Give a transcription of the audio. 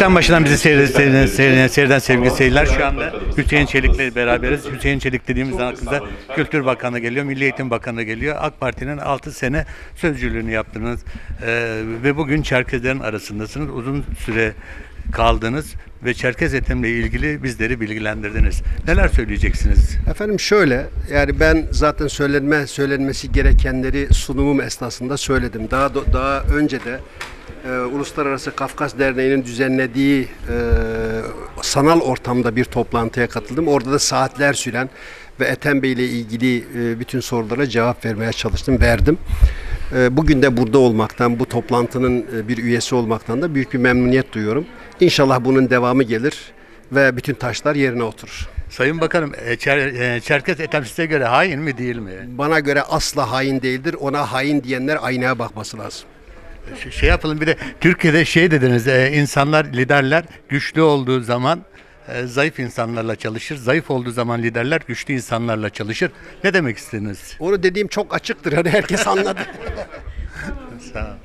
Ekran başından bizi seyreden sevgili seyirciler, şu anda Hüseyin Çelik'le beraberiz. Hüseyin Çelik dediğimiz aklımıza Kültür Bakanı geliyor, Milli Eğitim Bakanı geliyor. AK Parti'nin 6 sene sözcülüğünü yaptınız ve bugün Çerkezlerin arasındasınız. Uzun süre kaldınız ve Çerkez eğitimle ilgili bizleri bilgilendirdiniz. Neler söyleyeceksiniz? Efendim şöyle, yani ben zaten söylenmesi gerekenleri sunumum esnasında söyledim. Daha önce de Uluslararası Kafkas Derneği'nin düzenlediği sanal ortamda bir toplantıya katıldım. Orada da saatler süren ve Ethem Bey ile ilgili bütün sorulara cevap vermeye çalıştım, verdim. Bugün de burada olmaktan, bu toplantının bir üyesi olmaktan da büyük bir memnuniyet duyuyorum. İnşallah bunun devamı gelir ve bütün taşlar yerine oturur. Sayın Bakanım, Çerkez Ethem size göre hain mi değil mi? Bana göre asla hain değildir. Ona hain diyenler aynaya bakması lazım. Şey yapalım, bir de Türkiye'de şey dediniz, insanlar, liderler güçlü olduğu zaman zayıf insanlarla çalışır. Zayıf olduğu zaman liderler güçlü insanlarla çalışır. Ne demek istediniz? Onu dediğim çok açıktır. Hani herkes anladı. Sağ ol.